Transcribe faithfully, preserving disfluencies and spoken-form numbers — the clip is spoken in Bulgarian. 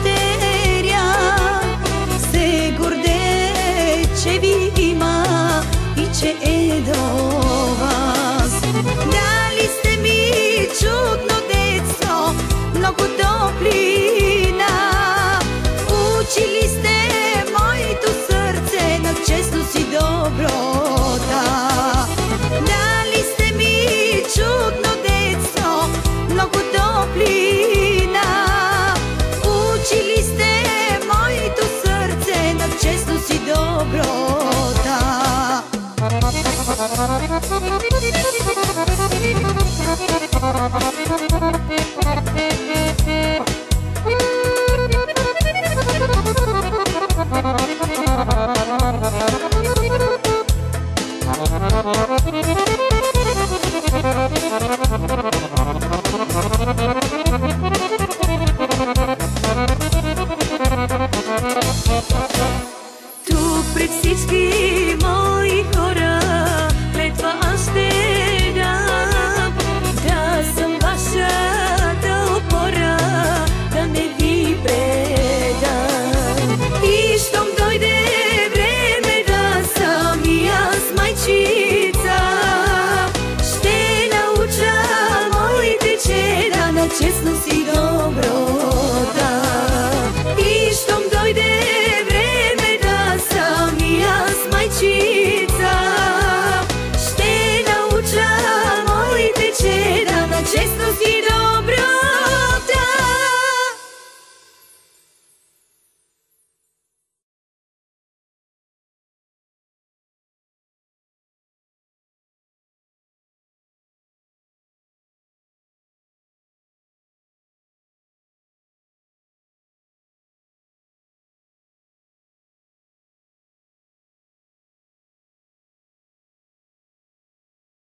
дъщеря се горде, че ви има и че е до вас. Дали сте ми чудно детство, много топлина. Учили сте моето сърце на честност и доброта. Дали сте ми чудно детство, много топлина. Учили сте моето сърце на честност и доброта. Тук пред всички мои хора клетва аз ще дам, да съм вашата опора, да не ви предам. И щом дойде време да съм и аз майчица, ще науча моите чеда на честност и добро.